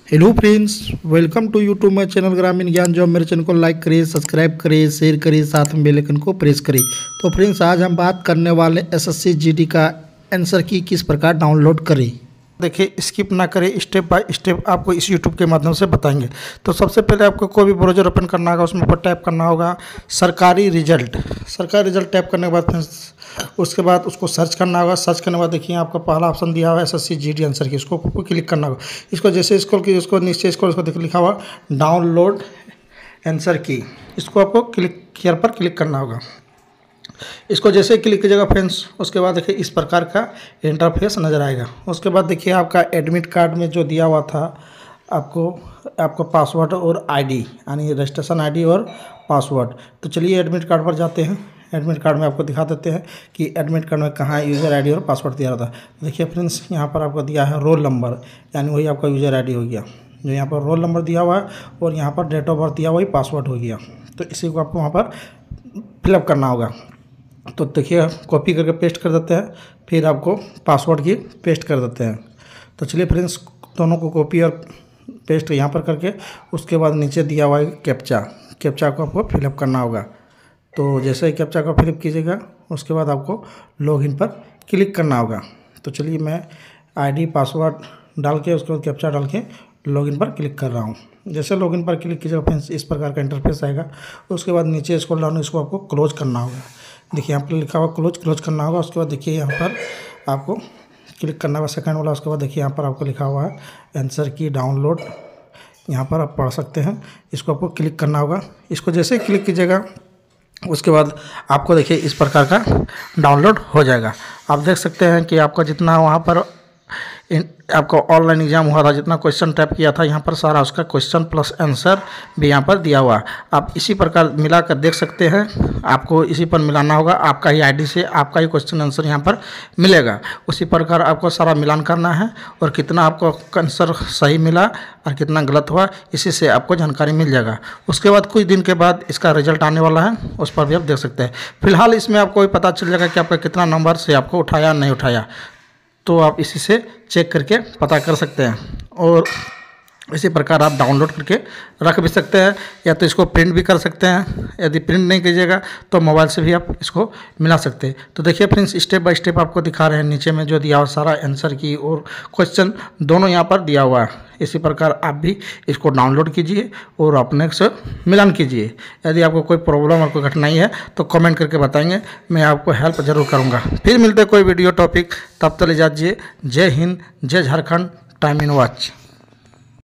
Hello friends, welcome to YouTube my channel Gramin Gyan. जो मेरे channel को लाइक करिए, सब्सक्राइब करिए, शेयर करिए, साथ में बेल आइकन को प्रेस करिए। तो फ्रेंड्स, आज हम बात करने वाले एसएससी जीडी का आंसर की किस प्रकार डाउनलोड करें। देखिए, स्किप ना करें, स्टेप बाय स्टेप आपको इस यूट्यूब के माध्यम से बताएंगे। तो सबसे पहले आपको कोई भी ब्राउज़र ओपन करना होगा, उसमें ऊपर टाइप करना होगा सरकारी रिजल्ट। सरकारी रिजल्ट टाइप करने के बाद फ्रेंड्स उसके बाद उसको सर्च करना होगा। सर्च करने के बाद देखिए आपका पहला ऑप्शन दिया हुआ है एसएससी जीडी आंसर की, उसको क्लिक करना होगा। इसको जैसे स्क्रॉल की, उसको नीचे स्क्रॉल, उसको देखिए लिखा हुआ डाउनलोड आंसर की, इसको आपको क्लिक हियर पर क्लिक करना होगा। इसको जैसे क्लिक कीजिएगा फ्रेंड्स, उसके बाद देखिए इस प्रकार का इंटरफेस नज़र आएगा। उसके बाद देखिए आपका एडमिट कार्ड में जो दिया हुआ था आपको पासवर्ड और आईडी, यानी रजिस्ट्रेशन आईडी और पासवर्ड। तो चलिए एडमिट कार्ड पर जाते हैं। एडमिट कार्ड में आपको दिखा देते हैं कि एडमिट कार्ड में कहाँ यूज़र आईडी और पासवर्ड दिया रहता है। देखिए फ्रेंड्स, यहाँ पर आपको दिया है रोल नंबर, यानी वही आपका यूज़र आईडी हो गया। जो यहाँ पर रोल नंबर दिया हुआ है और यहाँ पर डेट ऑफ बर्थ दिया हुआ, वही पासवर्ड हो गया। तो इसी को आपको वहाँ पर फिलअप करना होगा। तो देखिए कॉपी करके पेस्ट कर देते हैं, फिर आपको पासवर्ड की पेस्ट कर देते हैं। तो चलिए फ्रेंड्स, दोनों को कॉपी और पेस्ट यहाँ पर करके उसके बाद नीचे दिया हुआ है कैप्चा को आपको फिलअप करना होगा। तो जैसे ही कैप्चा को फिलअप कीजिएगा, उसके बाद आपको लॉगिन पर क्लिक करना होगा। तो चलिए मैं आईडी पासवर्ड डाल के उसके बाद कैप्चा डाल के लॉगिन पर क्लिक कर रहा हूँ। जैसे लॉगिन पर क्लिक कीजिएगा फ्रेंड्स, इस प्रकार का इंटरफेस आएगा। उसके बाद नीचे स्क्रॉल डाउन, इसको आपको क्लोज करना होगा। देखिए यहाँ पर लिखा हुआ क्लोज करना होगा। उसके बाद देखिए यहाँ पर आपको क्लिक करना होगा सेकंड वाला। उसके बाद देखिए यहाँ पर आपको लिखा हुआ है आंसर की डाउनलोड, यहाँ पर आप पढ़ सकते हैं। इसको आपको क्लिक करना होगा। इसको जैसे ही क्लिक कीजिएगा, उसके बाद आपको देखिए इस प्रकार का डाउनलोड हो जाएगा। आप देख सकते हैं कि आपका जितना वहाँ पर आपका ऑनलाइन एग्जाम हुआ था, जितना क्वेश्चन टाइप किया था, यहाँ पर सारा उसका क्वेश्चन प्लस आंसर भी यहाँ पर दिया हुआ। आप इसी प्रकार मिलाकर देख सकते हैं। आपको इसी पर मिलाना होगा, आपका ही आईडी से आपका ही क्वेश्चन आंसर यहाँ पर मिलेगा। उसी प्रकार आपको सारा मिलान करना है और कितना आपको आंसर सही मिला और कितना गलत हुआ, इसी से आपको जानकारी मिल जाएगा। उसके बाद कुछ दिन के बाद इसका रिजल्ट आने वाला है, उस पर भी आप देख सकते हैं। फिलहाल इसमें आपको पता चल जाएगा कि आपका कितना नंबर से आपको उठाया नहीं उठाया, तो आप इसी से चेक करके पता कर सकते हैं। और इसी प्रकार आप डाउनलोड करके रख भी सकते हैं, या तो इसको प्रिंट भी कर सकते हैं। यदि प्रिंट नहीं कीजिएगा तो मोबाइल से भी आप इसको मिला सकते हैं। तो देखिए फ्रेंड्स, स्टेप बाय स्टेप आपको दिखा रहे हैं। नीचे में जो दिया हुआ सारा आंसर की और क्वेश्चन दोनों यहाँ पर दिया हुआ है। इसी प्रकार आप भी इसको डाउनलोड कीजिए और अपने से मिलान कीजिए। यदि आपको कोई प्रॉब्लम और कोई कठिनाई है तो कमेंट करके बताएंगे, मैं आपको हेल्प ज़रूर करूँगा। फिर मिलते कोई वीडियो टॉपिक, तब तक ले जाइए। जय हिंद, जय झारखंड, टाइम इन वॉच।